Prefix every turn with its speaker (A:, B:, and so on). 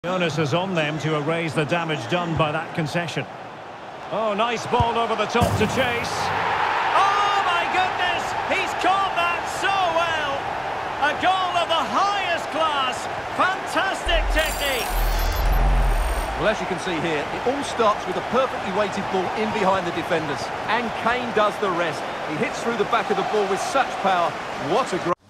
A: The onus is on them to erase the damage done by that concession. Oh, nice ball over the top to chase. Oh, my goodness! He's caught that so well! A goal of the highest class. Fantastic technique.
B: Well, as you can see here, it all starts with a perfectly weighted ball in behind the defenders. And Kane does the rest. He hits through the back of the ball with such power. What a great...